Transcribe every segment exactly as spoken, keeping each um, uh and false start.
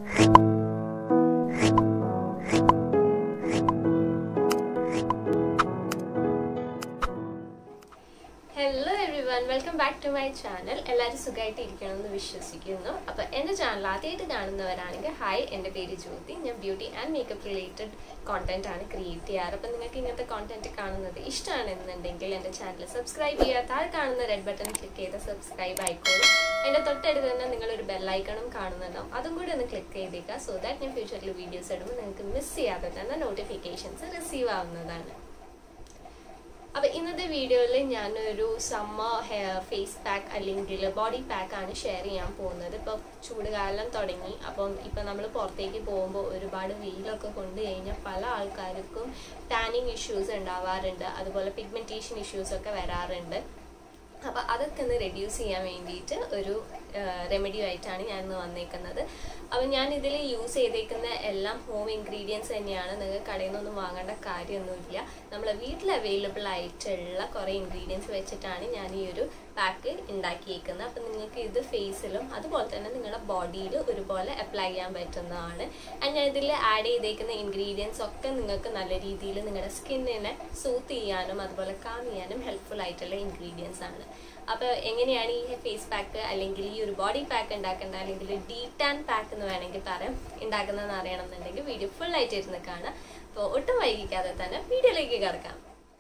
Hello everyone, welcome back to my channel. എല്ലാവരും സുഖമായിട്ട് ഇരിക്കണമെന്ന് വിശ്വസിക്കുന്നു. അപ്പോൾ എൻ്റെ ചാനൽ ആദ്യമായിട്ട് കാണുന്നവരാണെങ്കിൽ ഹായ്, എൻ്റെ പേര് ജ്യോതി. ഞാൻ beauty and makeup related content ആണ് ക്രിയേറ്റ് ചെയ്യാറ്. അപ്പോൾ നിങ്ങൾക്ക് ഇങ്ങനത്തെ കോണ്ടന്റ് കാണുന്നത് ഇഷ്ടമാണെന്നുണ്ടെങ്കിൽ എൻ്റെ ചാനൽ സബ്സ്ക്രൈബ് ചെയ്യുക. താഴെ കാണുന്ന റെഡ് ബട്ടൺ ക്ലിക്ക് ചെയ്ത് സബ്സ്ക്രൈബ് ആയിക്കോളും. അതിൻ്റെ തൊട്ടടുത്ത് തന്നെ നിങ്ങളൊരു ബെല്ലൈക്കണും കാണുന്നുണ്ടാവും, അതും കൂടി ഒന്ന് ക്ലിക്ക് ചെയ്തേക്കുക. സോ ദാറ്റ് ഞാൻ ഫ്യൂച്ചറിൽ വീഡിയോസ് ഇടുമ്പോൾ നിങ്ങൾക്ക് മിസ് ചെയ്യാതെ തന്നെ നോട്ടിഫിക്കേഷൻസ് റിസീവ് ആവുന്നതാണ്. അപ്പോൾ ഇന്നത്തെ വീഡിയോയിൽ ഞാനൊരു സമ്മർ ഹെയർ ഫേസ് പാക്ക് അല്ലെങ്കിൽ ബോഡി പാക്കാണ് ഷെയർ ചെയ്യാൻ പോകുന്നത്. ഇപ്പോൾ ചൂടുകാലം തുടങ്ങി. അപ്പം ഇപ്പം നമ്മൾ പുറത്തേക്ക് പോകുമ്പോൾ ഒരുപാട് വെയിലൊക്കെ കൊണ്ട് കഴിഞ്ഞാൽ പല ആൾക്കാർക്കും ടാനിങ് ഇഷ്യൂസ് ഉണ്ടാവാറുണ്ട്, അതുപോലെ പിഗ്മെൻറ്റേഷൻ ഇഷ്യൂസൊക്കെ വരാറുണ്ട്. അപ്പോൾ അതൊക്കെ ഒന്ന് റെഡ്യൂസ് ചെയ്യാൻ വേണ്ടിയിട്ട് ഒരു റെമഡി ആയിട്ടാണ് ഞാൻ ഇന്ന് വന്നേക്കുന്നത്. അപ്പോൾ ഞാൻ ഇതിൽ യൂസ് ചെയ്തേക്കുന്ന എല്ലാം ഹോം ഇൻഗ്രീഡിയൻസ് തന്നെയാണ്. നിങ്ങൾക്ക് കടയിൽ നിന്നൊന്നും വാങ്ങേണ്ട കാര്യമൊന്നുമില്ല. നമ്മളെ വീട്ടിൽ അവൈലബിൾ ആയിട്ടുള്ള കുറേ ഇൻഗ്രീഡിയൻസ് വെച്ചിട്ടാണ് ഞാൻ ഈ ഒരു പാക്ക് ഉണ്ടാക്കിയേക്കുന്നത്. അപ്പം നിങ്ങൾക്ക് ഇത് ഫേസിലും അതുപോലെ തന്നെ നിങ്ങളുടെ ബോഡിയിൽ ഒരുപോലെ അപ്ലൈ ചെയ്യാൻ പറ്റുന്നതാണ്. ആൻഡ് ഞാൻ ഇതിൽ ആഡ് ചെയ്തേക്കുന്ന ഇൻഗ്രീഡിയൻസ് ഒക്കെ നിങ്ങൾക്ക് നല്ല രീതിയിൽ നിങ്ങളുടെ സ്കിന്നിനെ സൂത്ത് ചെയ്യാനും അതുപോലെ കാം ചെയ്യാനും ഹെൽപ്ഫുൾ ആയിട്ടുള്ള ഇൻഗ്രീഡിയൻസ് ആണ്. അപ്പോൾ എങ്ങനെയാണ് ഈ ഫേസ് പാക്ക് അല്ലെങ്കിൽ ഈ ഒരു ബോഡി പാക്ക് ഉണ്ടാക്കേണ്ടത്, അല്ലെങ്കിൽ ഡീ ടാൻ പാക്ക് എന്ന് വേണമെങ്കിൽ പറയാം, ഉണ്ടാക്കുന്നതെന്ന് അറിയണമെന്നുണ്ടെങ്കിൽ വീഡിയോ ഫുൾ ആയിട്ട് ഇരുന്ന് കാണാം. അപ്പോൾ ഒട്ടും വൈകിക്കാതെ തന്നെ വീഡിയോയിലേക്ക് കിടക്കാം.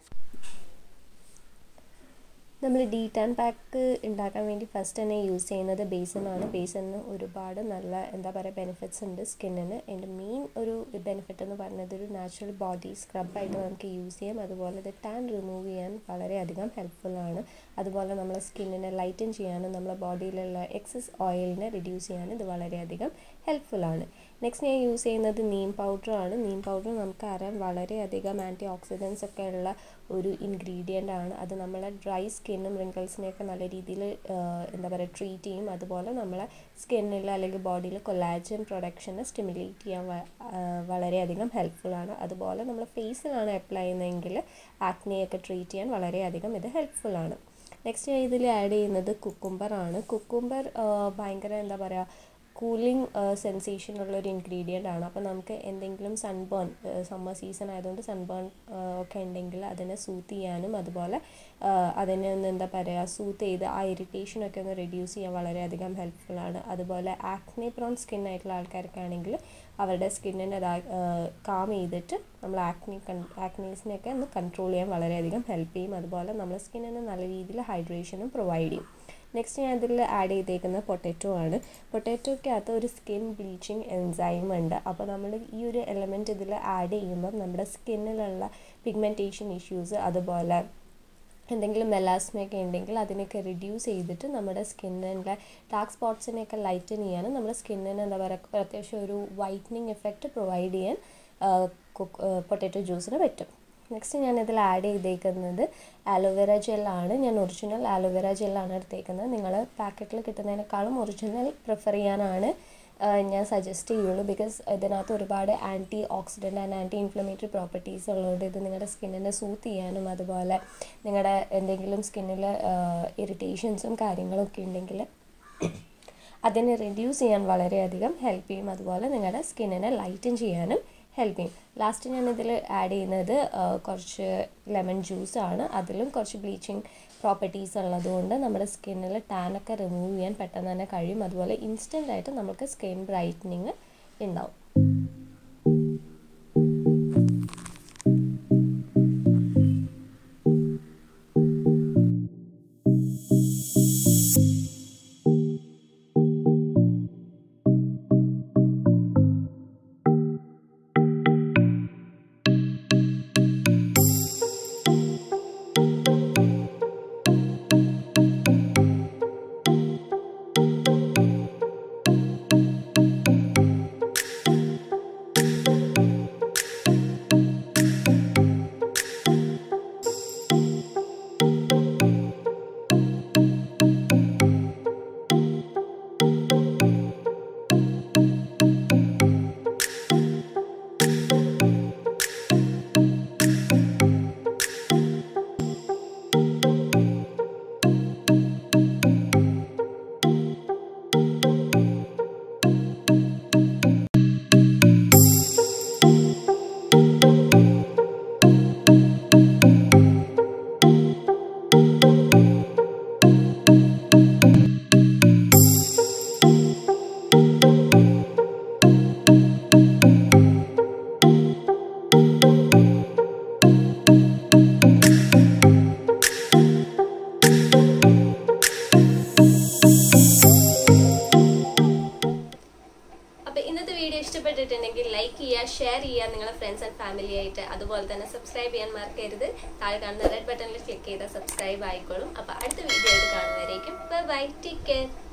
നമ്മൾ ഡീ ടാൻ പാക്ക് ഉണ്ടാക്കാൻ വേണ്ടി ഫസ്റ്റ് തന്നെ യൂസ് ചെയ്യുന്നത് ബേസനാണ്. ബേസണിന് ഒരുപാട് നല്ല എന്താ പറയുക ബെനിഫിറ്റ്സ് ഉണ്ട് സ്കിന്നിന്. എൻ്റെ മെയിൻ ഒരു ബെനിഫിറ്റ് എന്ന് പറയുന്നത് ഒരു നാച്ചുറൽ ബോഡി സ്ക്രബായിട്ട് നമുക്ക് യൂസ് ചെയ്യാം. അതുപോലെ ഇത് ടാൻ റിമൂവ് ചെയ്യാൻ വളരെയധികം ഹെൽപ്ഫുള്ളാണ്. അതുപോലെ നമ്മളെ സ്കിന്നിനെ ലൈറ്റൻ ചെയ്യാനും നമ്മളെ ബോഡിയിലുള്ള എക്സസ് ഓയിലിനെ റിഡ്യൂസ് ചെയ്യാനും ഇത് വളരെയധികം ഹെൽപ്ഫുള്ളാണ്. നെക്സ്റ്റ് ഞാൻ യൂസ് ചെയ്യുന്നത് നീം പൗഡറാണ്. നീം പൗഡർ നമുക്കറിയാം വളരെയധികം ആൻറ്റി ഓക്സിഡൻസ് ഒക്കെ ഉള്ള ഒരു ഇൻഗ്രീഡിയൻ്റ് ആണ്. അത് നമ്മളെ ഡ്രൈ സ്കിന്നും റിങ്കിൾസിനെയൊക്കെ നല്ല രീതിയിൽ എന്താ പറയുക ട്രീറ്റ് ചെയ്യും. അതുപോലെ നമ്മളെ സ്കിന്നിൽ അല്ലെങ്കിൽ ബോഡിയിൽ കൊളാജൻ പ്രൊഡക്ഷനെ സ്റ്റിമുലേറ്റ് ചെയ്യാൻ വളരെയധികം ഹെൽപ്ഫുള്ളാണ്. അതുപോലെ നമ്മൾ ഫേസിലാണ് അപ്ലൈ ചെയ്യുന്നതെങ്കിൽ ആക്നെയൊക്കെ ട്രീറ്റ് ചെയ്യാൻ വളരെയധികം ഇത് ഹെൽപ്ഫുള്ളാണ്. നെക്സ്റ്റ് ഞാൻ ഇതിൽ ആഡ് ചെയ്യുന്നത് കുക്കുംബറാണ്. കുക്കുംബർ ഭയങ്കര എന്താ പറയുക കൂളിംഗ് സെൻസേഷൻ ഉള്ളൊരു ഇൻഗ്രീഡിയൻ്റ് ആണ്. അപ്പോൾ നമുക്ക് എന്തെങ്കിലും സൺബേൺ, സമ്മർ സീസൺ ആയതുകൊണ്ട് സൺബേൺ ഒക്കെ ഉണ്ടെങ്കിൽ അതിനെ സൂത്ത് ചെയ്യാനും അതുപോലെ അതിനെ ഒന്ന് എന്താ പറയുക സൂത്ത് ചെയ്ത് ആ ഇറിറ്റേഷനൊക്കെ ഒന്ന് റെഡ്യൂസ് ചെയ്യാൻ വളരെയധികം ഹെൽപ്ഫുള്ളാണ്. അതുപോലെ ആക്നെ പ്രോൺ സ്കിൻ ആയിട്ടുള്ള ആൾക്കാർക്കാണെങ്കിൽ അവരുടെ സ്കിന്നിനെ കാം ചെയ്തിട്ട് നമ്മൾ ആക്നി ആക്നീസിനെയൊക്കെ ഒന്ന് കൺട്രോൾ ചെയ്യാൻ വളരെയധികം ഹെൽപ്പ് ചെയ്യും. അതുപോലെ നമ്മുടെ സ്കിന്നിന് നല്ല രീതിയിൽ ഹൈഡ്രേഷനും പ്രൊവൈഡ് ചെയ്യും. നെക്സ്റ്റ് ഞാൻ ഇതിൽ ആഡ് ചെയ്തേക്കുന്നത് പൊട്ടാറ്റോ ആണ്. പൊട്ടാറ്റോയ്ക്കകത്ത് ഒരു സ്കിൻ ബ്ലീച്ചിങ് എൻസൈം ഉണ്ട്. അപ്പോൾ നമ്മൾ ഈ ഒരു എലമെൻറ്റ് ഇതിൽ ആഡ് ചെയ്യുമ്പം നമ്മുടെ സ്കിന്നിലുള്ള പിഗ്മെൻറ്റേഷൻ ഇഷ്യൂസ് അതുപോലെ എന്തെങ്കിലും മെലാസ്മയൊക്കെ ഉണ്ടെങ്കിൽ അതിനൊക്കെ റിഡ്യൂസ് ചെയ്തിട്ട് നമ്മുടെ സ്കിന്നിൻ്റെ ഡാർക്ക് സ്പോട്ട്സിനെയൊക്കെ ലൈറ്റൻ ചെയ്യാനും നമ്മുടെ സ്കിന്നിന് എന്താ പറയുക അത്യാവശ്യം ഒരു വൈറ്റനിങ് എഫക്റ്റ് പ്രൊവൈഡ് ചെയ്യാൻ പൊട്ടാറ്റോ ജ്യൂസിന് പറ്റും. നെക്സ്റ്റ് ഞാൻ ഇതിൽ ആഡ് ചെയ്തേക്കുന്നത് ആലോവേര ജെല്ലാണ്. ഞാൻ ഒറിജിനൽ ആലോവേര ജെല്ലാണ് എടുത്തേക്കുന്നത്. നിങ്ങൾ പാക്കറ്റിൽ കിട്ടുന്നതിനേക്കാളും ഒറിജിനൽ പ്രിഫർ ചെയ്യാനാണ് ഞാൻ സജസ്റ്റ് ചെയ്യുള്ളൂ. ബിക്കോസ് ഇതിനകത്ത് ഒരുപാട് antioxidant and anti inflammatory properties ഉള്ളതുകൊണ്ട് ഇത് നിങ്ങളുടെ സ്കിന്നിനെ സൂത്ത് ചെയ്യാനും അതുപോലെ നിങ്ങളുടെ എന്തെങ്കിലും സ്കിന്നിൽ ഇറിറ്റേഷൻസും കാര്യങ്ങളൊക്കെ ഉണ്ടെങ്കിൽ അതിനെ റിഡ്യൂസ് ചെയ്യാൻ വളരെയധികം ഹെൽപ്പ് ചെയ്യും. അതുപോലെ നിങ്ങളുടെ സ്കിന്നിനെ ലൈറ്റൻ ചെയ്യാനും ഹെൽപ്പ് ചെയ്യും. ലാസ്റ്റ് ഞാൻ ഇതിൽ ആഡ് ചെയ്യുന്നത് കുറച്ച് ലെമൺ ജ്യൂസാണ്. അതിലും കുറച്ച് ബ്ലീച്ചിങ് പ്രോപ്പർട്ടീസ് ഉള്ളതുകൊണ്ട് നമ്മുടെ സ്കിന്നിൽ ടാനൊക്കെ റിമൂവ് ചെയ്യാൻ പെട്ടെന്ന് തന്നെ കഴിയും. അതുപോലെ ഇൻസ്റ്റൻ്റ് ആയിട്ട് നമുക്ക് സ്കിൻ ബ്രൈറ്റനിങ് ഉണ്ടാവും. ലൈക്ക് ചെയ്യുക, ഷെയർ ചെയ്യുക നിങ്ങളുടെ ഫ്രണ്ട്സ് ആൻഡ് ഫാമിലി ആയിട്ട്. അതുപോലെ തന്നെ സബ്സ്ക്രൈബ് ചെയ്യാൻ മറക്കരുത്. താഴെ കാണുന്ന റെഡ് ബട്ടണിൽ ക്ലിക്ക് ചെയ്താൽ സബ്സ്ക്രൈബ് ആയിക്കോളും. അപ്പോൾ അടുത്ത വീഡിയോ ആയിട്ട് കാണുന്നവരേക്കും ബൈ ബൈ, ടേക്ക് കെയർ.